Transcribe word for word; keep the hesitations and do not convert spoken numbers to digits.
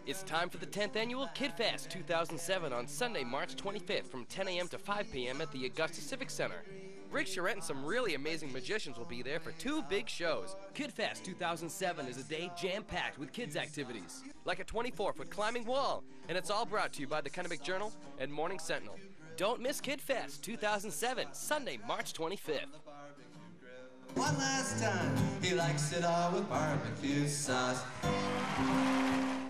It's time for the tenth Annual Kidfest two thousand seven on Sunday, March twenty-fifth from ten A M to five P M at the Augusta Civic Center. Rick Charette and some really amazing magicians will be there for two big shows. Kidfest two thousand seven is a day jam-packed with kids' activities, like a twenty-four foot climbing wall, and it's all brought to you by the Kennebec Journal and Morning Sentinel. Don't miss Kidfest two thousand seven, Sunday, March twenty-fifth. One last time, he likes it all with barbecue sauce.